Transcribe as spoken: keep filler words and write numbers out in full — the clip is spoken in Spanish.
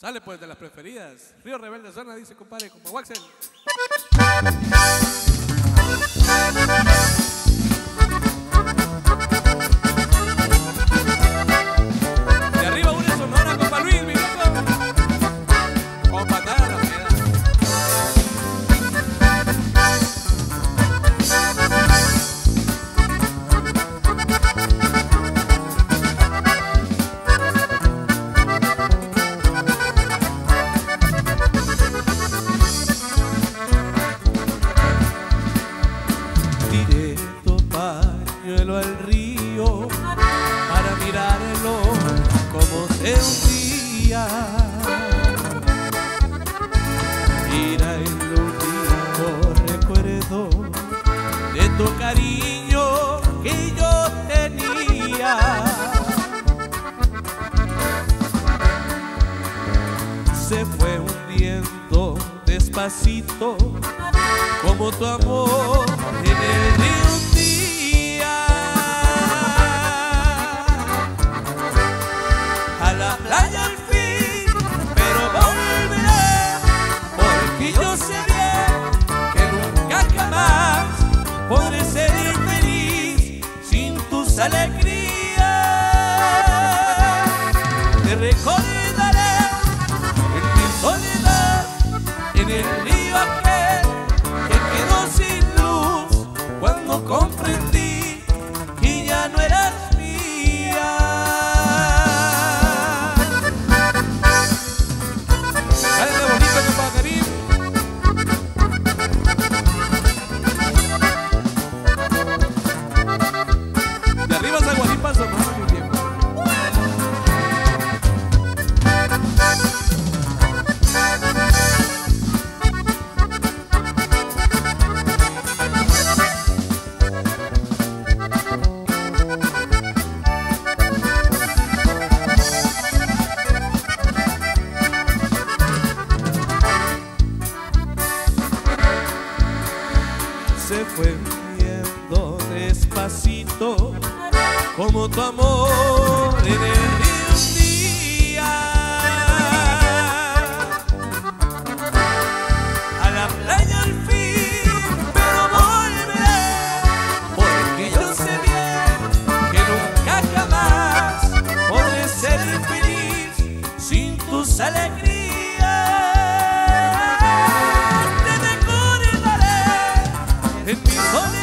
Sale pues de las preferidas. Río Rebelde Zona, dice compadre, compa Waxel. De arriba una sonora, compa Luis, mi viejo. Con patada a la moneda. Tiré tu pañuelo al río para mirarlo como se hundía. Era el único recuerdo de tu cariño que yo tenía. Se fue hundiendo despacito como tu amor en el río un día. A la playa al fin, pero volveré, porque yo sé bien que nunca jamás podré ser feliz sin tus alegrías. Te recordaré en mi soledad, en el río aquel que quedó sin luz cuando comprendí que ya no eras mía. Sale de bonito, compa Karim. De arriba hasta Guaripa, Sonora, mi viejo. Se fue viendo despacito como tu amor en el río un día. A la playa al fin, pero volveré, porque yo sé bien que nunca jamás podré ser feliz sin tus alegrías. Te recordaré en mi soledad,